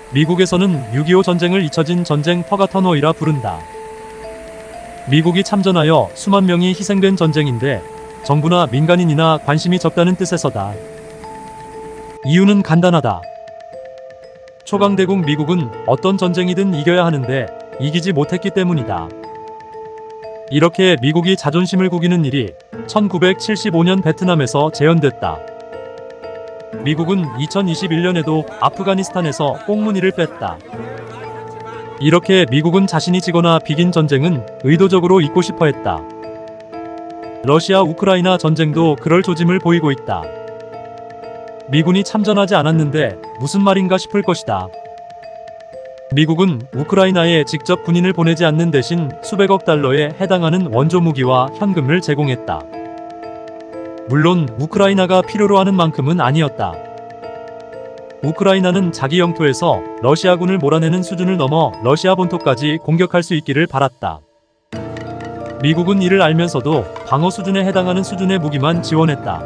미국에서는 6.25 전쟁을 잊혀진 전쟁 퍼가턴워이라 부른다. 미국이 참전하여 수만 명이 희생된 전쟁인데 정부나 민간인이나 관심이 적다는 뜻에서다. 이유는 간단하다. 초강대국 미국은 어떤 전쟁이든 이겨야 하는데 이기지 못했기 때문이다. 이렇게 미국이 자존심을 구기는 일이 1975년 베트남에서 재현됐다. 미국은 2021년에도 아프가니스탄에서 꽁무니를 뺐다. 이렇게 미국은 자신이 지거나 비긴 전쟁은 의도적으로 잊고 싶어 했다. 러시아 우크라이나 전쟁도 그럴 조짐을 보이고 있다. 미군이 참전하지 않았는데 무슨 말인가 싶을 것이다. 미국은 우크라이나에 직접 군인을 보내지 않는 대신 수백억 달러에 해당하는 원조 무기와 현금을 제공했다. 물론 우크라이나가 필요로 하는 만큼은 아니었다. 우크라이나는 자기 영토에서 러시아군을 몰아내는 수준을 넘어 러시아 본토까지 공격할 수 있기를 바랐다. 미국은 이를 알면서도 방어 수준에 해당하는 수준의 무기만 지원했다.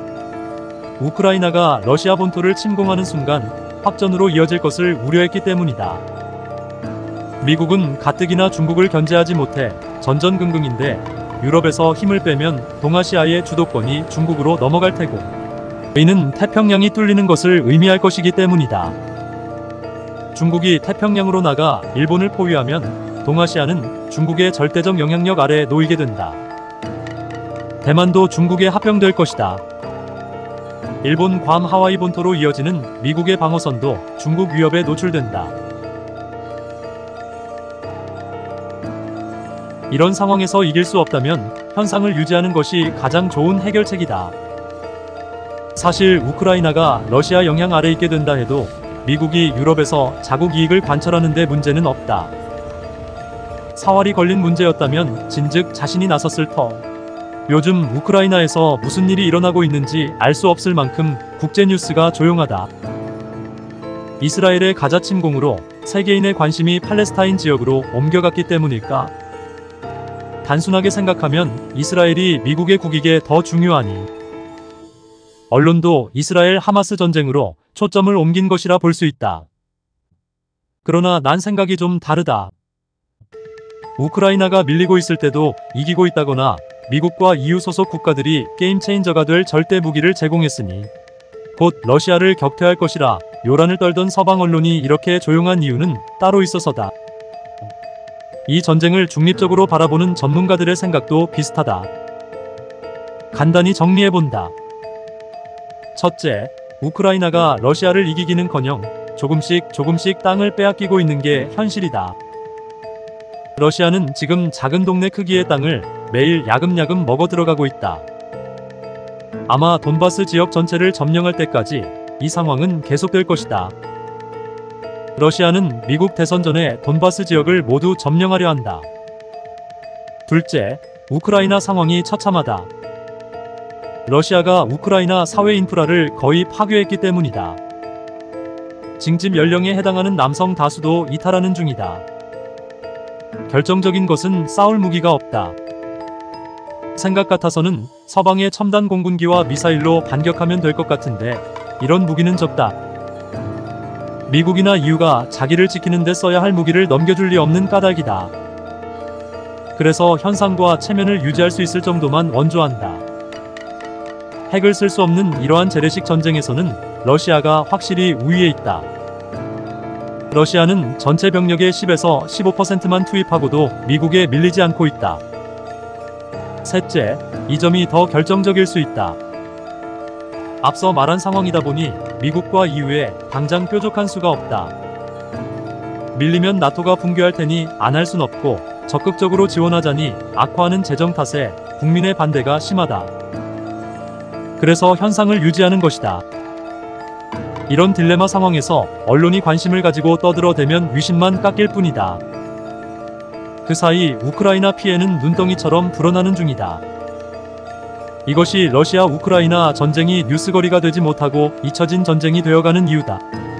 우크라이나가 러시아 본토를 침공하는 순간 확전으로 이어질 것을 우려했기 때문이다. 미국은 가뜩이나 중국을 견제하지 못해 전전긍긍인데 유럽에서 힘을 빼면 동아시아의 주도권이 중국으로 넘어갈 테고 이는 태평양이 뚫리는 것을 의미할 것이기 때문이다. 중국이 태평양으로 나가 일본을 포위하면 동아시아는 중국의 절대적 영향력 아래에 놓이게 된다. 대만도 중국에 합병될 것이다. 일본 괌 하와이 본토로 이어지는 미국의 방어선도 중국 위협에 노출된다. 이런 상황에서 이길 수 없다면 현상을 유지하는 것이 가장 좋은 해결책이다. 사실 우크라이나가 러시아 영향 아래 있게 된다 해도 미국이 유럽에서 자국 이익을 관철하는 데 문제는 없다. 사활이 걸린 문제였다면 진즉 자신이 나섰을 터. 요즘 우크라이나에서 무슨 일이 일어나고 있는지 알 수 없을 만큼 국제뉴스가 조용하다. 이스라엘의 가자 침공으로 세계인의 관심이 팔레스타인 지역으로 옮겨갔기 때문일까? 단순하게 생각하면 이스라엘이 미국의 국익에 더 중요하니 언론도 이스라엘 하마스 전쟁으로 초점을 옮긴 것이라 볼 수 있다. 그러나 난 생각이 좀 다르다. 우크라이나가 밀리고 있을 때도 이기고 있다거나 미국과 EU 소속 국가들이 게임 체인저가 될 절대 무기를 제공했으니 곧 러시아를 격퇴할 것이라 요란을 떨던 서방 언론이 이렇게 조용한 이유는 따로 있어서다. 이 전쟁을 중립적으로 바라보는 전문가들의 생각도 비슷하다. 간단히 정리해본다. 첫째, 우크라이나가 러시아를 이기기는커녕 조금씩 땅을 빼앗기고 있는 게 현실이다. 러시아는 지금 작은 동네 크기의 땅을 매일 야금야금 먹어 들어가고 있다. 아마 돈바스 지역 전체를 점령할 때까지 이 상황은 계속될 것이다. 러시아는 미국 대선 전에 돈바스 지역을 모두 점령하려 한다. 둘째, 우크라이나 상황이 처참하다. 러시아가 우크라이나 사회 인프라를 거의 파괴했기 때문이다. 징집 연령에 해당하는 남성 다수도 이탈하는 중이다. 결정적인 것은 싸울 무기가 없다. 생각 같아서는 서방의 첨단 공군기와 미사일로 반격하면 될 것 같은데 이런 무기는 적다. 미국이나 EU가 자기를 지키는 데 써야 할 무기를 넘겨줄 리 없는 까닭이다. 그래서 현상과 체면을 유지할 수 있을 정도만 원조한다. 핵을 쓸 수 없는 이러한 재래식 전쟁에서는 러시아가 확실히 우위에 있다. 러시아는 전체 병력의 10에서 15%만 투입하고도 미국에 밀리지 않고 있다. 셋째, 이 점이 더 결정적일 수 있다. 앞서 말한 상황이다 보니 미국과 EU에 당장 뾰족한 수가 없다. 밀리면 나토가 붕괴할 테니 안 할 순 없고 적극적으로 지원하자니 악화하는 재정 탓에 국민의 반대가 심하다. 그래서 현상을 유지하는 것이다. 이런 딜레마 상황에서 언론이 관심을 가지고 떠들어대면 위신만 깎일 뿐이다. 그 사이 우크라이나 피해는 눈덩이처럼 불어나는 중이다. 이것이 러시아 우크라이나 전쟁이 뉴스거리가 되지 못하고 잊혀진 전쟁이 되어가는 이유다.